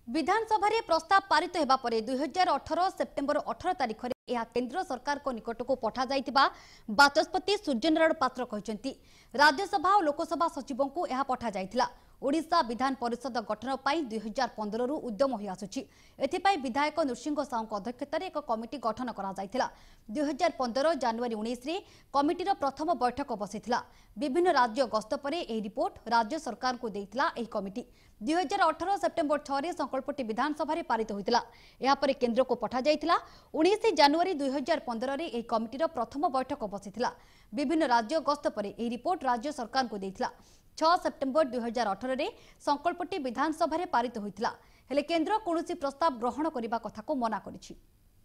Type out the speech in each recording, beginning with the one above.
विधानसभा प्रस्ताव पारित होगा पर 2018 सेप्टेम्बर 18 तारिख में यह केंद्र सरकार को निकट को पठा जाइतिबा बाचस्पति सूर्यनारायण पात्र कहते राज्यसभा और लोकसभा सचिवों को यह पठा जाइतिला। ओडिशा विधान परिषद गठन पर 2015 उद्यम हो आसुछि। एथिपाई विधायक नृसिंह साहू अध्यक्षतार एक कमिटी गठन करा जाइतिला। 2015 जनवरी 19 रे कमिटीर प्रथम बैठक बसिथिला। विभिन्न राज्य गस्त पर यह रिपोर्ट राज्य सरकार को देइतिला। एही कमिटी 2018 सेप्टेम्बर 6 रे संकल्पटी विधानसभा रे पारित होइतिला। एहा पर केंद्र को पठा जाइतिला। 19 जनवरी 2015 रे एही कमिटीर प्रथम बैठक बसिथिला। विभिन्न राज्य गस्त पर यह रिपोर्ट राज्य सरकार को देइतिला। 6 सेप्टेम्बर 2018 रे संकल्पटी विधानसभा रे पारित होइतिला। हेले केंद्र कोनोसी प्रस्ताव ग्रहण करिबा कथा को मना करिछि।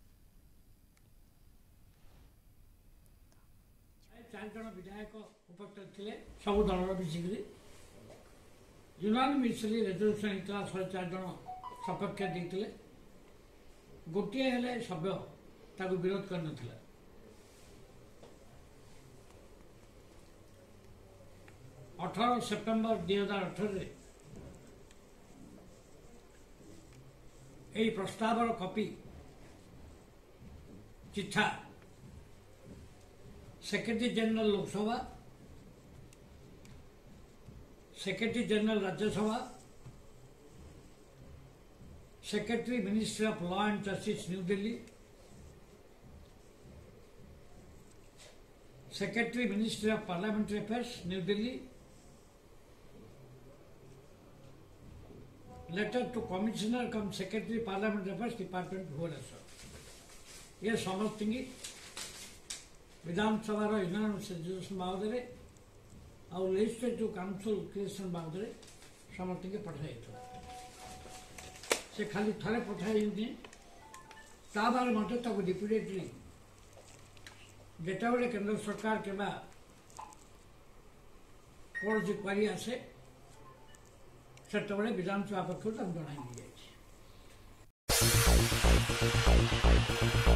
4 जन विधायक उपस्थित थिले सब दलर मिसिकरी यूनानिमसली रेजोल्यूशन हितला 4 जन सपक्ष देथिले। गोटिए हेले सभ्य ताको विरोध करनथिला। 18 सेप्टेम्बर 2018 रे एई प्रस्तावर कॉपी चिठा secretary general Lok Sabha, secretary general Rajya Sabha, secretary ministry of law and justice New Delhi, secretary ministry of parliamentary affairs New Delhi, letter to commissioner cum secretary parliamentary affairs department Bhubaneswar ये समस्त विधानसभा यूनानिमस बाबद और लेजिस्लेटिव काउंसिल क्रिएशन बाबद समस्त पठाई से खाली थे पठाई ताबार मत रिपीटेडली जेटा बेले केंद्र सरकार के कौन क्वारी आसे से विधानसभा पक्ष जन दी जाए।